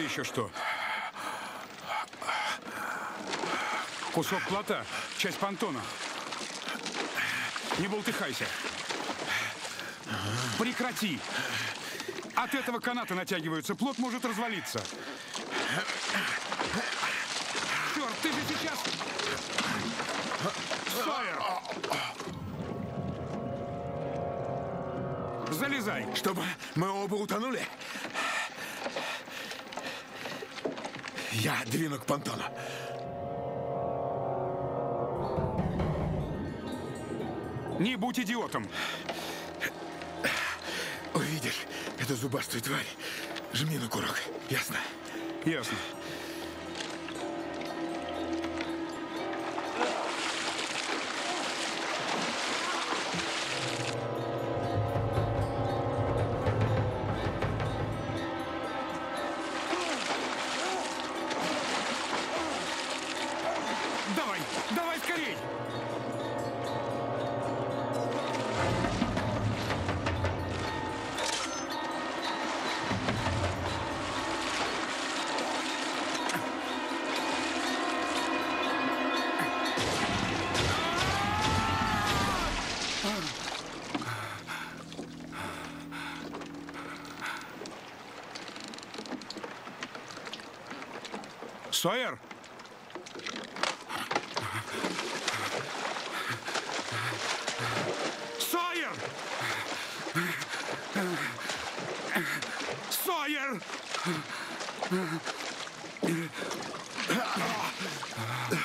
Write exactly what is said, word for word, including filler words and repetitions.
еще что? Кусок плота, часть понтона. Не болтыхайся. Прекрати. От этого каната натягиваются, плот может развалиться. Черт, ты же сейчас... Сойер! Залезай. Чтобы мы оба утонули? Я двину к понтону. Не будь идиотом. Увидишь эту зубастую тварь, жми на курок. Ясно? Ясно. Давай, давай скорей! Сойер! Сойер! Сойер!